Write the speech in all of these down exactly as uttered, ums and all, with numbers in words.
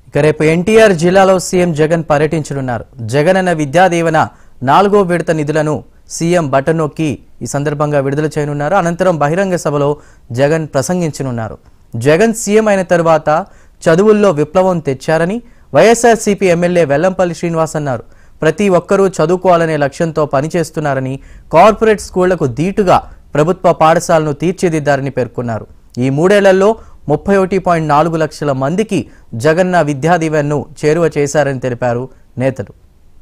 ఇక రేపు ఎన్టీఆర్ జిల్లాలో సీఎం జగన్ పర్యటించనున్నారు. జగన్ అన్న విద్యా దీవెన నాలుగో విడత నిధులను సీఎం బటన్ నొక్కి ఈ సందర్భంగా విడుదల చేయనున్నారు. అనంతరం బహిరంగ సభలో జగన్ ప్రసంగించనున్నారు. జగన్ సీఎం అయిన తర్వాత చదువుల్లో విప్లవం తెచ్చారని వైఎస్ఆర్సీపీ ఎమ్మెల్యే వెల్లంపల్లి శ్రీనివాస్ అన్నారు. ప్రతి ఒక్కరూ చదువుకోవాలనే లక్ష్యంతో పనిచేస్తున్నారని, కార్పొరేట్ స్కూళ్లకు దీటుగా ప్రభుత్వ పాఠశాలను తీర్చిదిద్దారని పేర్కొన్నారు. ఈ మూడేళ్లలో ముప్పై ఒకటి పాయింట్ నాలుగు లక్షల మందికి జగన్న విద్యా దీవెనను చేరువ చేశారని తెలిపారు నేతలు.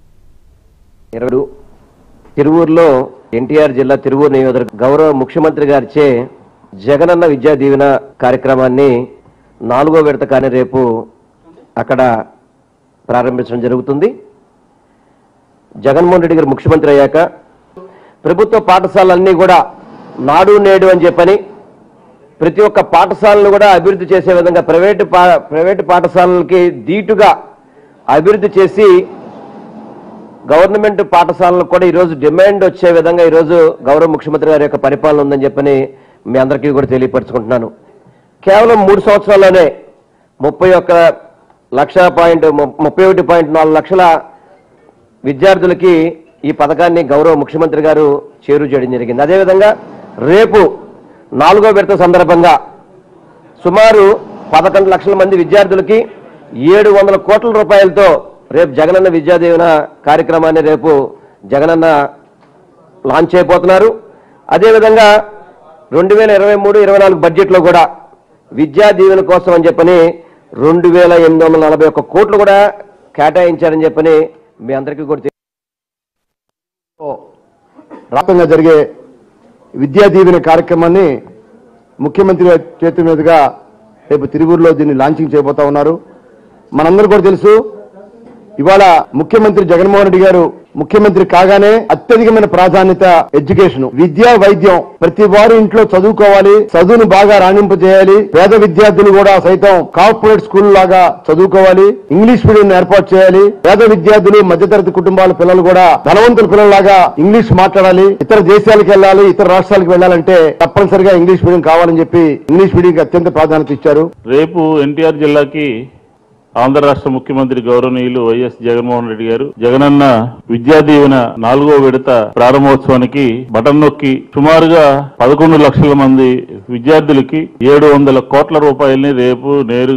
తిరువూరులో ఎన్టీఆర్ జిల్లా తిరువూరు నియోజకవర్గ గౌరవ ముఖ్యమంత్రి గారిచే జగనన్న విద్యా దీవెన కార్యక్రమాన్ని నాలుగో విడత కానీ రేపు అక్కడ ప్రారంభించడం జరుగుతుంది. జగన్మోహన్ రెడ్డి గారు ముఖ్యమంత్రి అయ్యాక ప్రభుత్వ పాఠశాలన్నీ కూడా నాడు నేడు అని చెప్పని ప్రతి ఒక్క పాఠశాలను కూడా అభివృద్ధి చేసే విధంగా ప్రైవేటు ప్రైవేటు పాఠశాలలకి దీటుగా అభివృద్ధి చేసి గవర్నమెంట్ పాఠశాలకు కూడా ఈరోజు డిమాండ్ వచ్చే విధంగా ఈరోజు గౌరవ ముఖ్యమంత్రి గారి యొక్క పరిపాలన ఉందని చెప్పని మీ అందరికీ కూడా తెలియపరచుకుంటున్నాను. కేవలం మూడు సంవత్సరాల్లోనే ముప్పై ఒక్క లక్ష పాయింట్ ముప్పై ఒకటి పాయింట్ నాలుగు లక్షల విద్యార్థులకి ఈ పథకాన్ని గౌరవ ముఖ్యమంత్రి గారు చేరువ చేయడం జరిగింది. అదేవిధంగా రేపు నాలుగో విడత సందర్భంగా సుమారు పదకొండు లక్షల మంది విద్యార్థులకి ఏడు వందల కోట్ల రూపాయలతో రేపు జగనన్న విద్యా దీవెన కార్యక్రమాన్ని రేపు జగనన్న లాంచ్ చేయబోతున్నారు. అదేవిధంగా రెండు వేల ఇరవై మూడు ఇరవై నాలుగు బడ్జెట్లో కూడా విద్యా దీవెన కోసం అని చెప్పని రెండు వేల ఎనిమిది వందల నలభై ఒక్క కోట్లు కూడా కేటాయించారని చెప్పని మీ అందరికీ కూడా రాష్ట్రంగా జరిగే విద్యా దీవెన కార్యక్రమాన్ని ముఖ్యమంత్రి చేతుల మీదుగా రేపు తిరువూరులో దీన్ని లాంచింగ్ చేయబోతా ఉన్నారు. మనందరూ కూడా తెలుసు, ఇవాళ ముఖ్యమంత్రి జగన్మోహన్ రెడ్డి గారు ముఖ్యమంత్రి కాగానే అత్యధికమైన ప్రాధాన్యత ఎడ్యుకేషన్, విద్యా వైద్యం. ప్రతి వారు ఇంట్లో చదువుకోవాలి, చదువును బాగా రాణింపజేయాలి. పేద విద్యార్థులు కూడా సైతం కార్పొరేట్ స్కూల్ లాగా చదువుకోవాలి. ఇంగ్లీష్ మీడియం ఏర్పాటు చేయాలి. పేద విద్యార్థులు, మధ్యతరగతి కుటుంబాల పిల్లలు కూడా ధనవంతుల పిల్లలాగా ఇంగ్లీష్ మాట్లాడాలి. ఇతర దేశాలకు వెళ్ళాలి, ఇతర రాష్ట్రాలకు వెళ్ళాలంటే తప్పనిసరిగా ఇంగ్లీష్ మీడియం కావాలని చెప్పి ఇంగ్లీష్ మీడియంకి అత్యంత ప్రాధాన్యత ఇచ్చారు. రేపు ఎన్టీఆర్ జిల్లాకి ఆంధ్ర రాష్ట్ర ముఖ్యమంత్రి గౌరవనీయులు వైఎస్ జగన్మోహన్ రెడ్డి గారు జగనన్న విద్యా దీవెన నాలుగో విడత ప్రారంభోత్సవానికి బటన్ నొక్కి సుమారుగా పదకొండు లక్షల మంది విద్యార్థులకి ఏడు వందల కోట్ల రూపాయలని రేపు నేరు